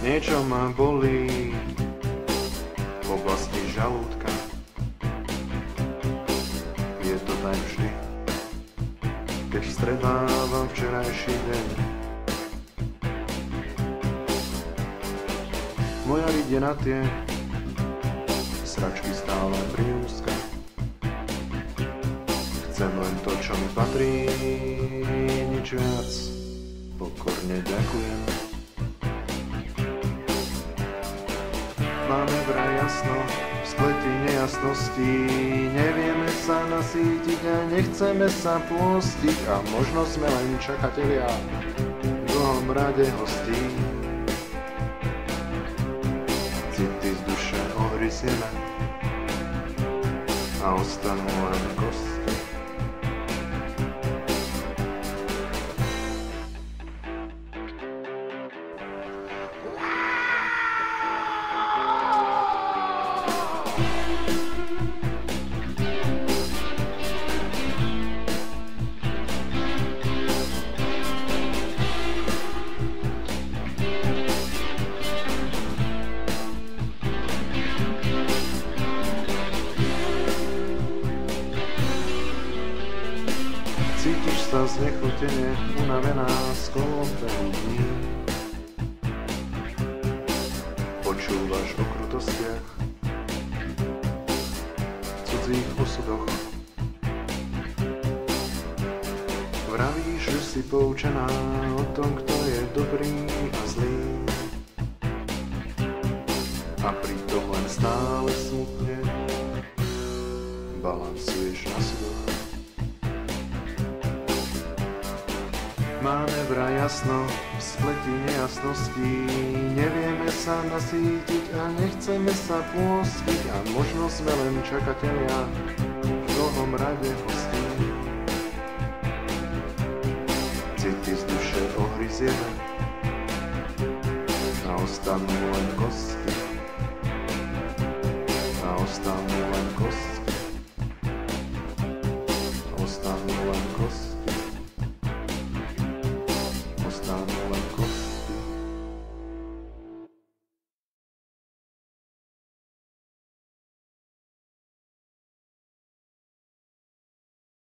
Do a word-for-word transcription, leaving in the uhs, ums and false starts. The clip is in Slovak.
Niečo ma bolí v oblasti žalúdka. Je to tak vždy, keď strebávam včerajší deň. Moja ide na tie sračky stále priúzka. Chcem len to, čo mi patrí, nič viac. Pokorne ďakujem. Máme vraj jasno v spleti nejasností, nevieme sa nasýtiť a nechceme sa pôstiť a možno sme len čakatelia v dlhom rade hostí. City z duše ohryzieme a ostanú len kosti. Cítiš sa znechutene, unavená z kolobehu dní. Počúvaš o krutostiach, cudzích osudoch. Vravíš, že si poučená o tom, kto je dobrý a zlý. A pritom len stále smutne balansuješ na súdoch. Máme vraj jasno v spleti nejasností, nevieme sa nasýtiť a nechceme sa pôstiť a možno sme len čakatelia v dlhom rade hostí. City z duše ohryzieme a ostanú len kosti. A ostanú len kosti. Ostanú len kosti. Ostanú len